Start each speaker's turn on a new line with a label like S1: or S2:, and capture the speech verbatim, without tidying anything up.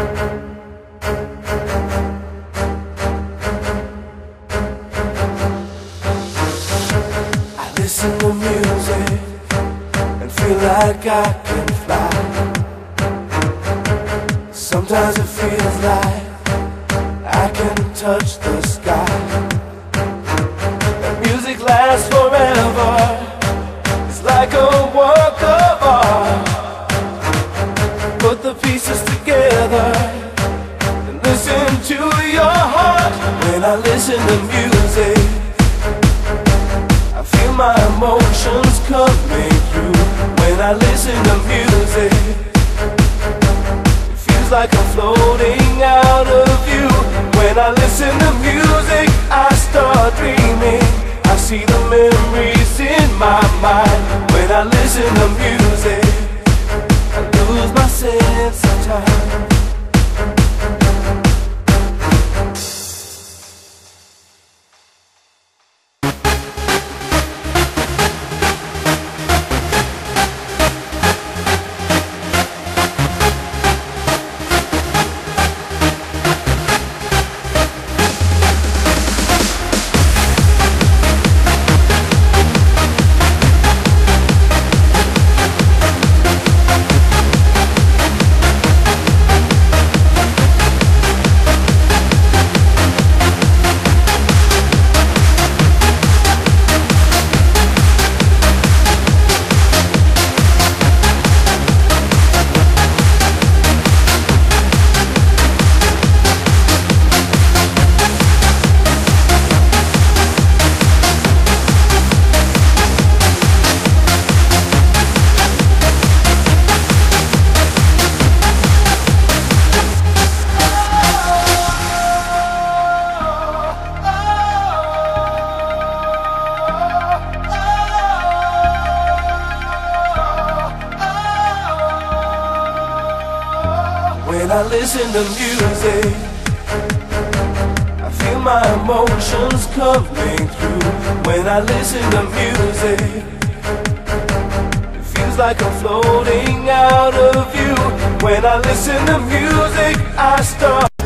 S1: Listen to music and feel like I can fly. Sometimes it feels like I can touch the sky. And music lasts forever. It's like a work of art. Put the pieces together and listen to your heart. When I listen to music, my emotions coming through. When I listen to music, it feels like I'm floating out of you. When I listen to music, I start dreaming. I see the memories in my mind. When I listen to music, I lose my sense of time. When I listen to music, I feel my emotions coming through. When I listen to music, it feels like I'm floating out of you. When I listen to music, I start